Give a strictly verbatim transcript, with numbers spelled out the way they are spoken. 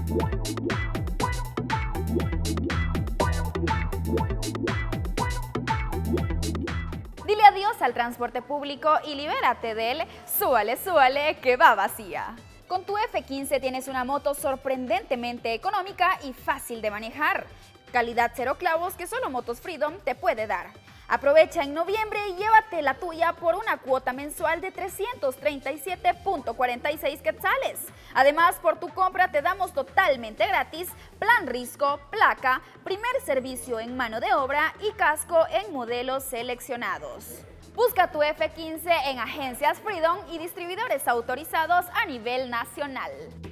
Dile adiós al transporte público y libérate del súbale, súbale, que va vacía. Con tu F quince tienes una moto sorprendentemente económica y fácil de manejar. Calidad cero clavos que solo Motos Freedom te puede dar. Aprovecha en noviembre y llévate la tuya por una cuota mensual de trescientos treinta y siete punto cuarenta y seis quetzales. Además, por tu compra te damos totalmente gratis plan Risco, placa, primer servicio en mano de obra y casco en modelos seleccionados. Busca tu F quince en agencias Freedom y distribuidores autorizados a nivel nacional.